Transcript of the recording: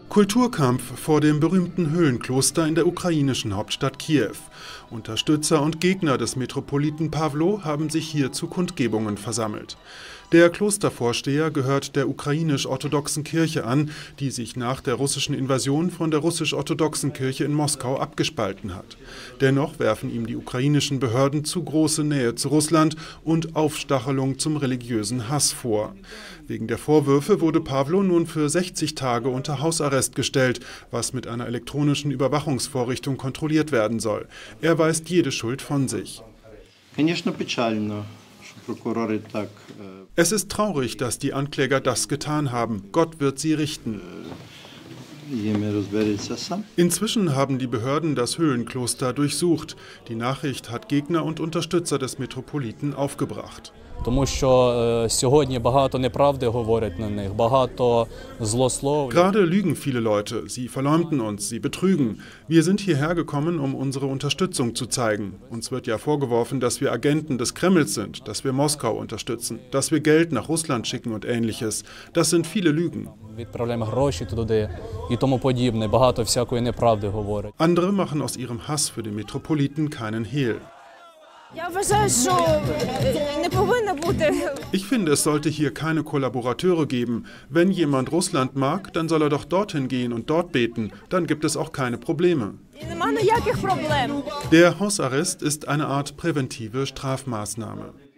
Kulturkampf vor dem berühmten Höhlenkloster in der ukrainischen Hauptstadt Kiew. Unterstützer und Gegner des Metropoliten Pawlo haben sich hier zu Kundgebungen versammelt. Der Klostervorsteher gehört der ukrainisch-orthodoxen Kirche an, die sich nach der russischen Invasion von der russisch-orthodoxen Kirche in Moskau abgespalten hat. Dennoch werfen ihm die ukrainischen Behörden zu große Nähe zu Russland und Aufstachelung zum religiösen Hass vor. Wegen der Vorwürfe wurde Pawlo nun für 60 Tage unter Hausarrest gestellt, was mit einer elektronischen Überwachungsvorrichtung kontrolliert werden soll. Er weist jede Schuld von sich. Es ist traurig, dass die Ankläger das getan haben. Gott wird sie richten. Inzwischen haben die Behörden das Höhlenkloster durchsucht. Die Nachricht hat Gegner und Unterstützer des Metropoliten aufgebracht. Gerade lügen viele Leute, sie verleumden uns, sie betrügen. Wir sind hierher gekommen, um unsere Unterstützung zu zeigen. Uns wird ja vorgeworfen, dass wir Agenten des Kremls sind, dass wir Moskau unterstützen, dass wir Geld nach Russland schicken und Ähnliches. Das sind viele Lügen. Andere machen aus ihrem Hass für den Metropoliten keinen Hehl. Ich finde, es sollte hier keine Kollaborateure geben. Wenn jemand Russland mag, dann soll er doch dorthin gehen und dort beten. Dann gibt es auch keine Probleme. Der Hausarrest ist eine Art präventive Strafmaßnahme.